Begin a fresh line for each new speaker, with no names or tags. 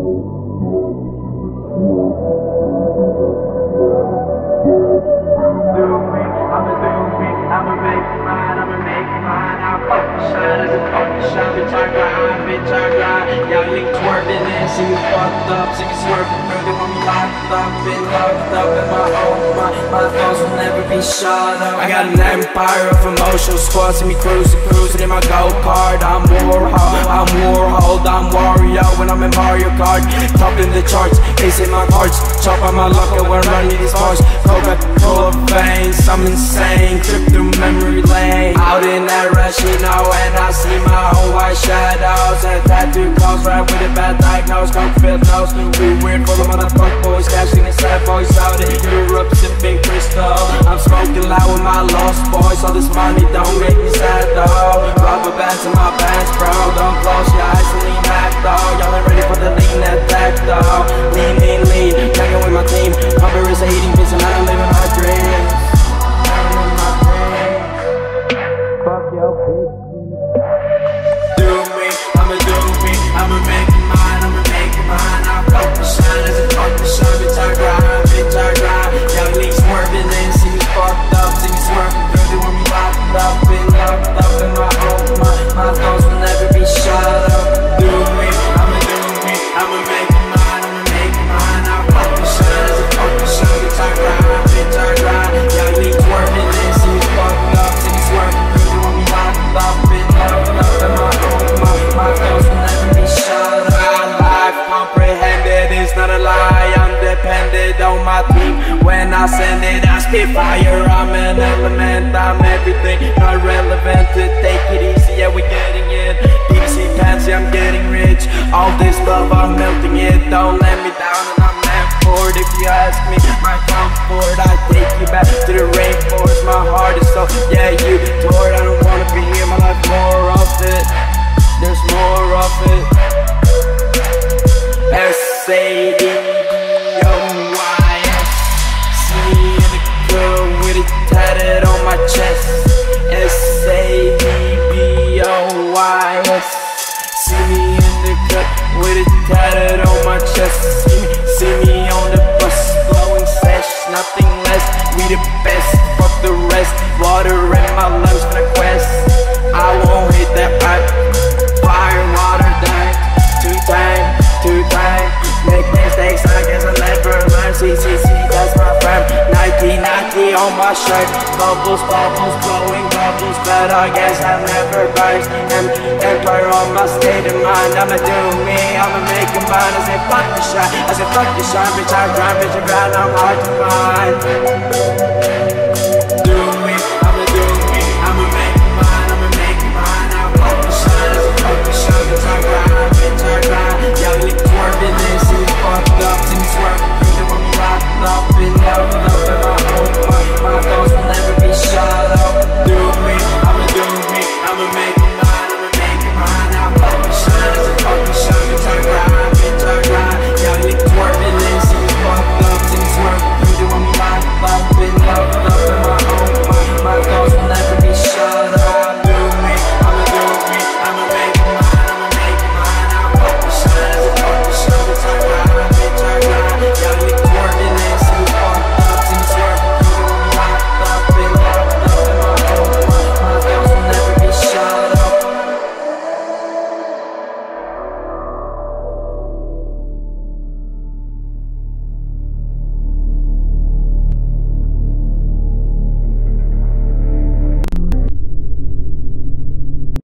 I'ma make it mine, I'ma make it mine. I'll fucking shine as a fucking shine. Bitch, I grind, bitch, I grind. Young niggas twerking and see me fucked up. See me swerving through, they want me locked up. Been locked up in my own mind. My thoughts will never be shut up. I got an empire of emotional squad. See me cruising in my go-kart. I'm Warhol, I'm Wario when I'm in Mario Kart. Top in the charts, ace in my cards. Chop on my luck when I'm running these bars. Coca-Cola veins, I'm insane. Trip through memory lane. Out in that rush, you know, and I see my own white shadows. And tattoo calls, right with a bad diagnose. Coke-filled nose, too weird for the motherfuck boys. Cashing the sad voice out in Europe, sipping crystal. I'm smoking loud with my lost boys. All this money don't make me sad though. Rubber bands in my pants, bro. Don't close your eyes and lean back though. Y'all ain't ready for the lean attack though. Lean, hanging with my team. Cover is 80 bits and I'm living my dreams. Fuck your bitch. I'ma make it mine, I'ma make it mine. I'll fucking shine as a fucking shine. Bitch, I grind, bitch, I grind. Young niggas swerving and see me fucked up. See me swerving through, they want me locked up. Been locked up in my own mind. My thoughts will never be shut up. I'ma make it mine, I'ma make it mine. I'll fucking shine as a fucking shine. Bitch, I grind, bitch, I grind. Young niggas swerving and see me fucked up. See me swerving through, they want me locked up. Been locked up in my own mind. My thoughts will never be shut up. My life comprehended, it's not a lie. I'm dependent on my team. When I send it, I spit fire. I'm an element, I'm everything. Not relevant to take it easy, yeah, we're getting it. BBC fancy, I'm getting rich. All this love, I'm melting it. Don't let me down and I'm meant for it. If you ask me, my comfort, I take you back to the rainforest. My heart is so, yeah, you tore it. I don't wanna be here, my life more of it. There's more of it. S-A-D-D-O-Y-S. See me in the club with it tatted on my chest. S-A-D-D-O-Y-S. See me in the club with it tatted on my chest. See me on the bus blowing sesh. Nothing less, we the best. Fuck the rest. Water in my lungs for the quest. I won't hit that pipe. Fire, water, die. Two time. Make mistakes, I guess I'll never learn. See, that's my friend. Nike on my shirt. Bubbles, blowing bubbles. But I guess I'll never burst. Empire on my state of mind. I'ma do me, I'ma make it mine. I say fuck the shine, bitch, I grind, I'm hard to find.